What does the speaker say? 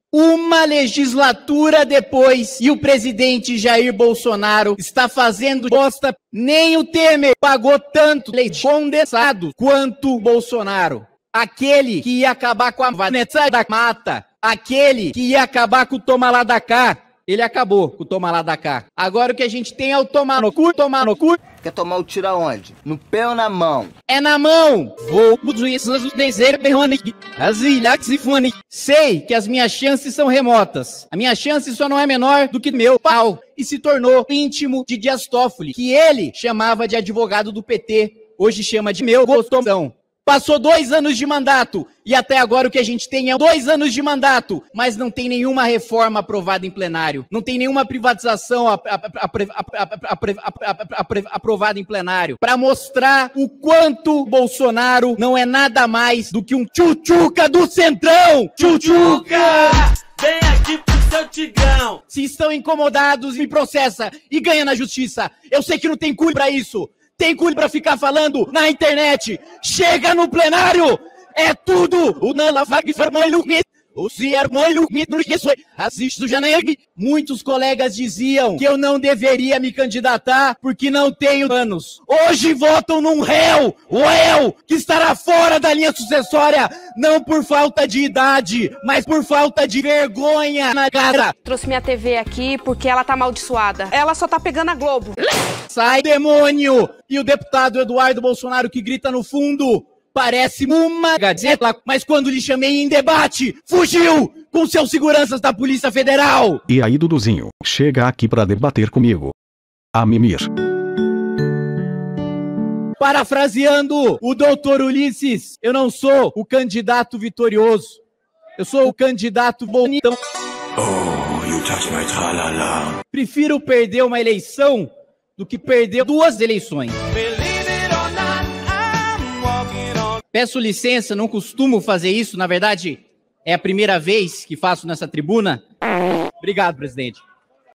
Uma legislatura depois, e o presidente Jair Bolsonaro está fazendo bosta. Nem o Temer pagou tanto leite condensado quanto o Bolsonaro. Aquele que ia acabar com a vanessa da mata, aquele que ia acabar com o toma lá da cá, ele acabou com o toma lá da cá. Agora o que a gente tem é o tomar no cu, tomar no cu. Quer tomar o tiro aonde? No pé ou na mão? É na mão! Sei que as minhas chances são remotas. A minha chance só não é menor do que meu pau. E se tornou íntimo de Dias Toffoli, que ele chamava de advogado do PT. Hoje chama de meu gostosão. Passou 2 anos de mandato, e até agora o que a gente tem é 2 anos de mandato, mas não tem nenhuma reforma aprovada em plenário, não tem nenhuma privatização aprovada em plenário, para mostrar o quanto Bolsonaro não é nada mais do que um tchutchuca do Centrão! Tchutchuca! Vem aqui pro seu tigrão! Se estão incomodados, me processa e ganha na justiça. Eu sei que não tem cu pra isso. Tem cu pra ficar falando na internet. Chega no plenário. É tudo. O Nala Fag Farmolho. O Ciermolho. Assisto Janeg. Muitos colegas diziam que eu não deveria me candidatar porque não tenho anos. Hoje votam num réu. O réu que estará fora da linha sucessória. Não por falta de idade, mas por falta de vergonha na cara. Trouxe minha TV aqui porque ela tá amaldiçoada. Ela só tá pegando a Globo. Sai, demônio! E o deputado Eduardo Bolsonaro que grita no fundo, parece uma gazeta, mas quando lhe chamei em debate, fugiu com seus seguranças da Polícia Federal! E aí, Duduzinho, chega aqui pra debater comigo. A mimir. Parafraseando o doutor Ulisses, eu não sou o candidato vitorioso, eu sou o candidato bonitão. Oh, you touch my tralala. Prefiro perder uma eleição do que perder 2 eleições. Peço licença, não costumo fazer isso, na verdade, é a primeira vez que faço nessa tribuna. Obrigado, presidente.